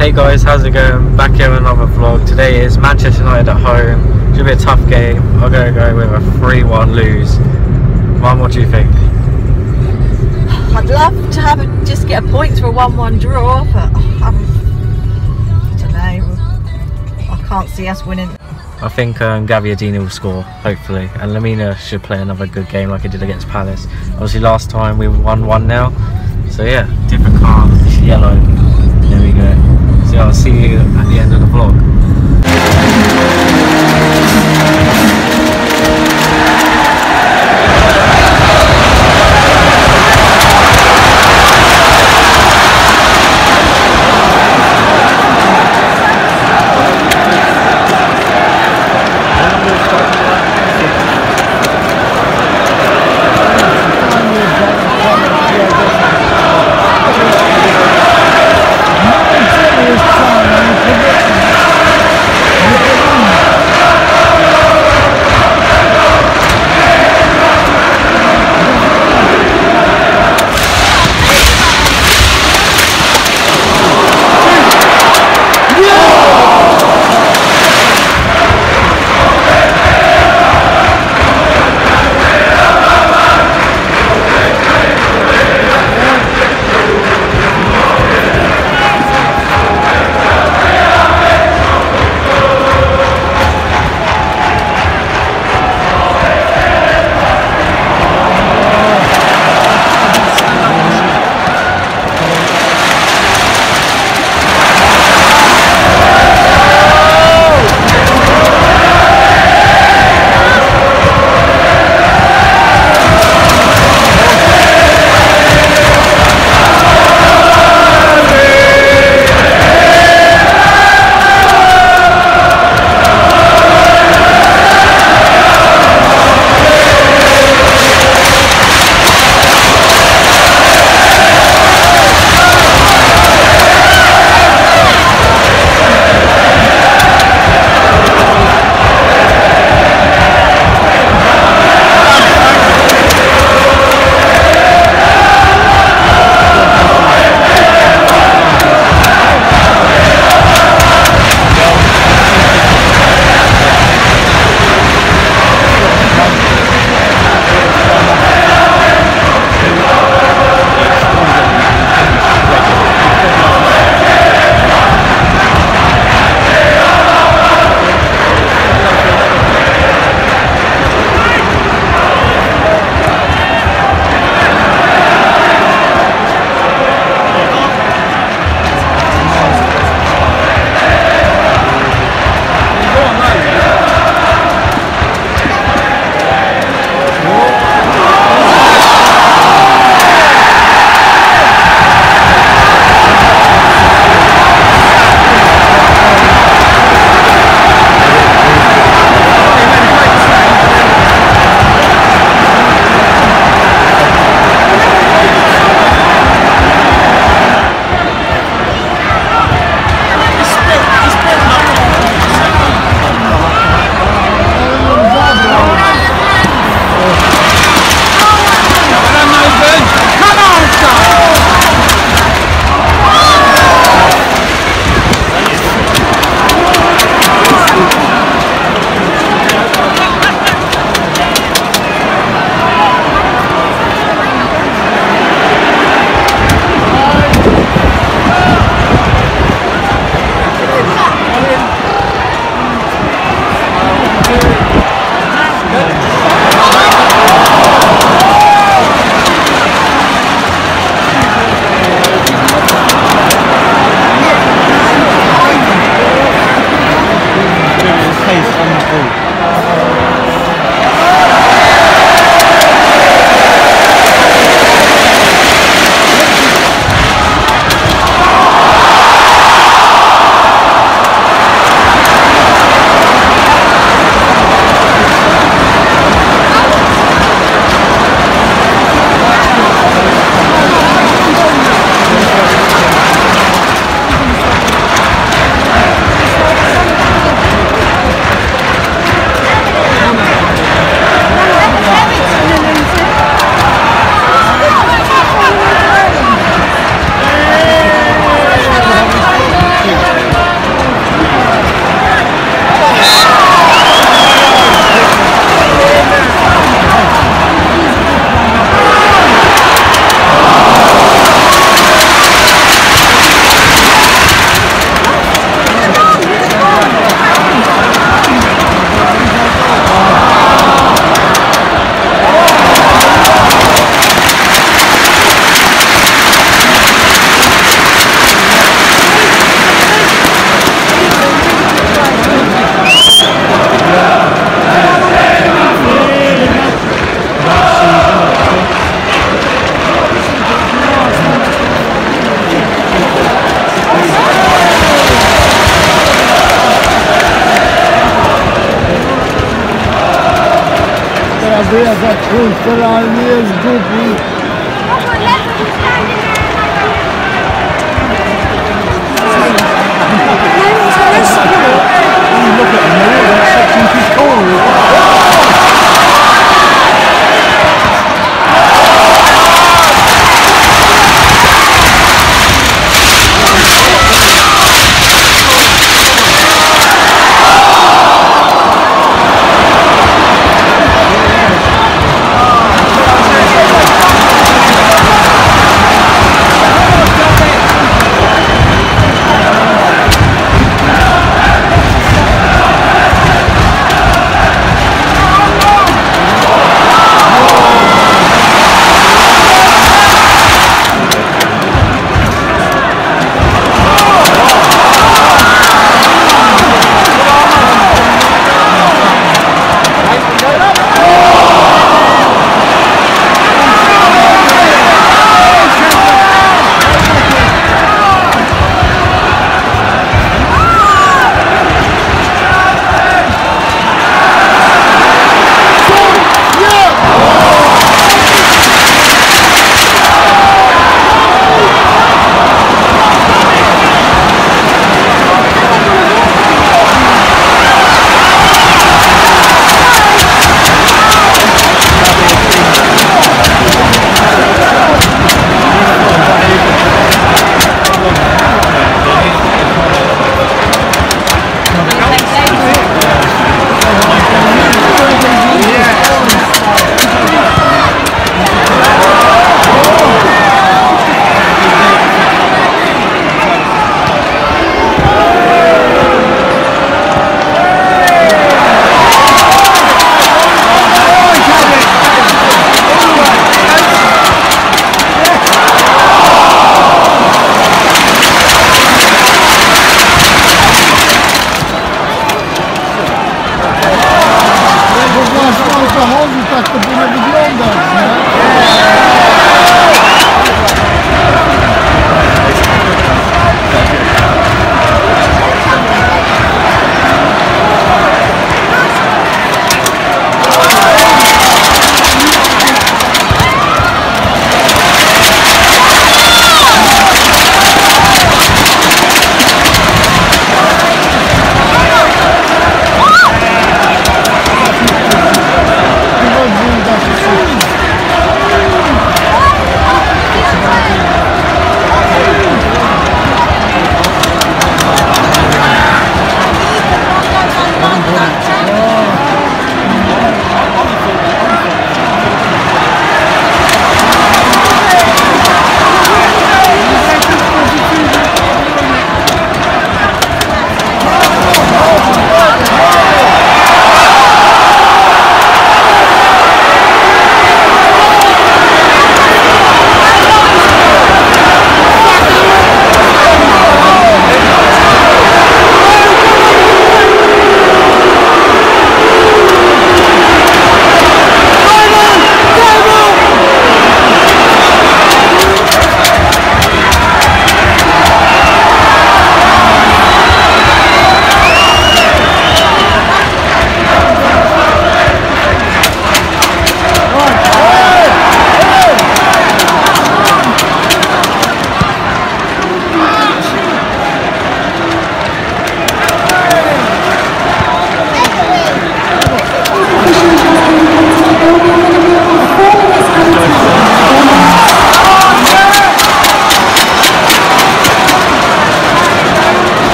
Hey guys, how's it going? Back here with another vlog. Today is Manchester United at home. Should be a tough game. I'm going to go with a 3-1 lose. Mum, what do you think? I'd love to just get a point for a 1-1 draw, but I don't know. I can't see us winning. I think Gabbiadini will score, hopefully, and Lamina should play another good game like he did against Palace. Obviously last time we won 1-1 now, so yeah, different car, yellow. There we go. So I'll see you at the end of the vlog. there's a truth around here, goopy. Look at the mirror, that's 6 inches taller.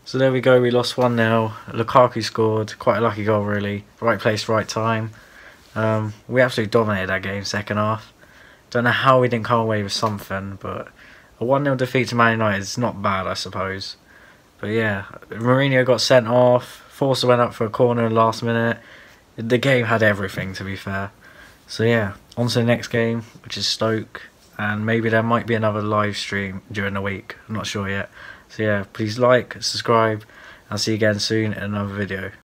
So there we go, we lost 1-0. Lukaku scored, quite a lucky goal really. Right place, right time. We absolutely dominated that game second half. Don't know how we didn't come away with something, but a 1-0 defeat to Man United is not bad, I suppose. But yeah, Mourinho got sent off, Forster went up for a corner last minute. The game had everything, to be fair. So yeah, on to the next game, which is Stoke. And maybe there might be another live stream during the week, I'm not sure yet. So yeah, please like, subscribe, I'll see you again soon in another video.